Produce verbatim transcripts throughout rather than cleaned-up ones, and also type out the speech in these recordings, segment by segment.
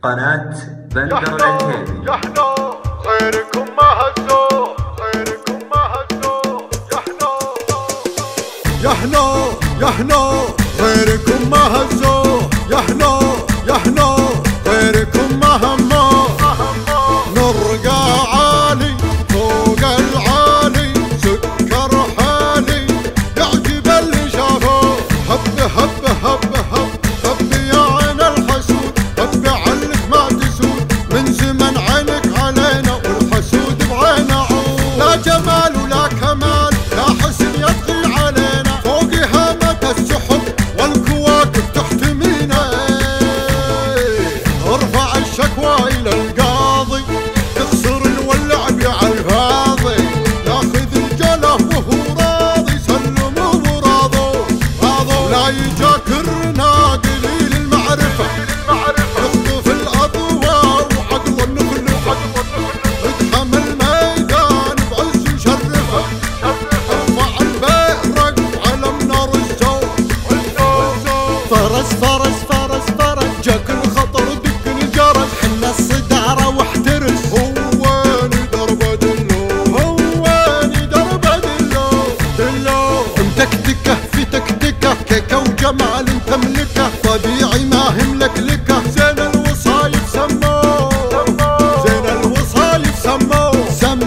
قناة بندر العتيبي. يحنو غيركم ما هزوا، غيركم ما هزوا. يحنو يحنو يحنو غيركم ما هزوا. يحنو يحنو غيركم ما هموا. نرقى عالي فوق العالي، سكر حالي يعجب اللي شافوه. هب هب هب هب هب يا عين الحسود، هب علك ما تسود. من زمن عينك علينا والحسود بعين عود. لا جمال ولا كمال، لا حسن يطغي علينا. فوق هامة السحب والكواكب تحتمينا. ارفع الشكوى الى القاضي، تخسر الولع على الفاضي. ياخذ الجله وهو راضي، سلموا وراضوا راضوا. لا يجاكرنا قليل المعرفه، يخطف الاضواء وعقل النخلفه. ادحم الميدان بعز مشرفه، ارفع البئرق علمنا رزوا. فرس فرس فرس فرس جاك الخطر، دق الجرس حنا الصداره واحترس. هواني دربه دلو، هواني دربه دلو دلو. متكتكه في تكتكه، كيكه وجمال تملكه. طبيعي ما هملكلكه، زين الوصايف سموه، زين الوصايف سموه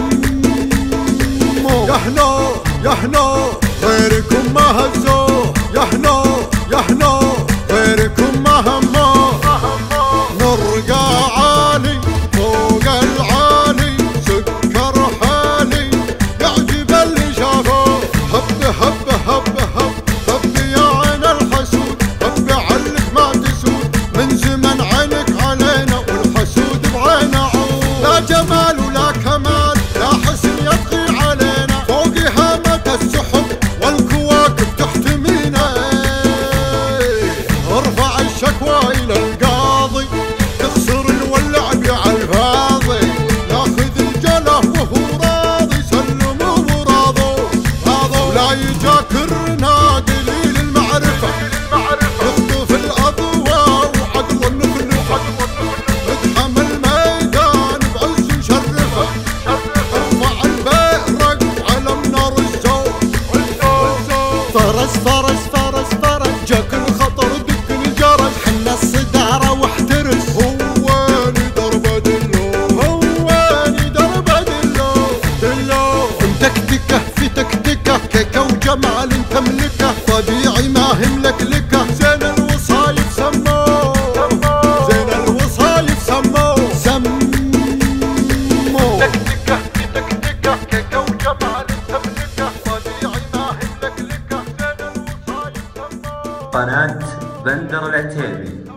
سموه. يحنو يحنو غيركم ما هزوا. يحنو يحنو غيركم ما هموا. نرقى عالي فوق العالي، سكر حالي يعجب اللي شافوه. هب هب هب هب هب يا عين الحسود، هب علك ما تسود. من زمن عينك علينا والحسود بعين عود. لا جمال ولا كمال، لا حسن يطغي علينا. فوق هامة السحب والكواكب تحتمينا. ارفع الشكوى الى القاضي، تخسر الولع على الفاضي. ياخذ الجله وهو راضي، سلموا وراضوا راضوا. لا يجاكرنا قليل المعرفه، يخطف الاضواء وعقل النخلفه. ادحم الميدان بعز مشرفه، ارفع البئرق علمنا رزوا. فرس فرس فرس فرس جاك الخطر، دق الجرس حنا الصداره واحترس. هواني دربه دلو، هواني دربه دلو دلو. متكتكه في تكتكه، كيكه وجمال تملكه. طبيعي ما هملكلكه، زين الوصايف سموه، زين الوصايف سموه سموه. تكتكه في تكتكه، كيكه وجمال تملكه. طبيعي ما هملكلكه، زين الوصايف سموه. قناة بندر العتيبي.